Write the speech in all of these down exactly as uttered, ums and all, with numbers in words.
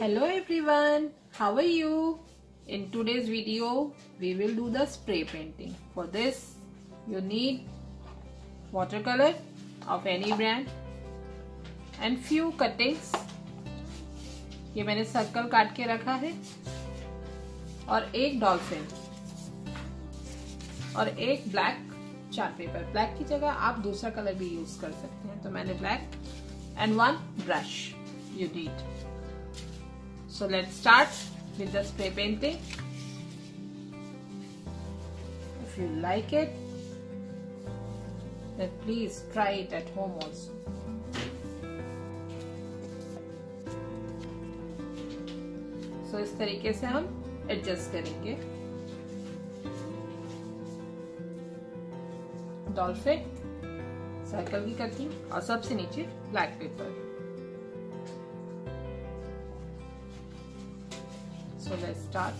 Hello everyone, how are you? In today's video we will do the spray painting. For this you need watercolor of any brand and few cuttings. ये मैंने circle काट के रखा है और एक dolphin और एक ब्लैक चार्ट पेपर. ब्लैक की जगह आप दूसरा कलर भी यूज कर सकते हैं, तो मैंने black and one brush you need. So let's start with the spray painting. If you like it, then please try it at home also. So इस तरीके से हम एडजस्ट करेंगे. डॉल्फिन, सर्कल की कटिंग और सबसे नीचे black paper. So let's start.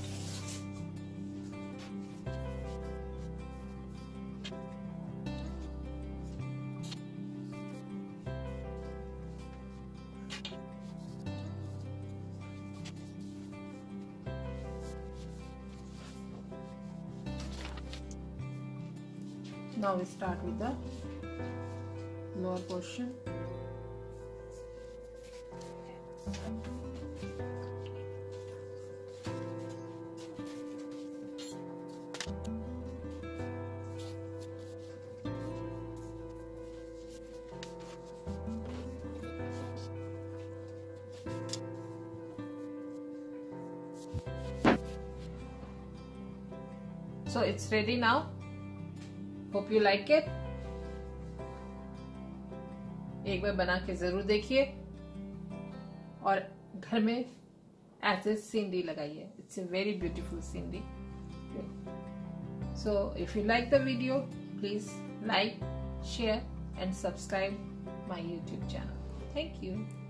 Now we start with the lower portion. So it's ready now. Hope you like it. एक बार बना के जरूर देखिए और घर में ऐसे सीनरी लगाइए. It's a very beautiful scenery. So if you like the video, please like, share and subscribe my YouTube channel. Thank you.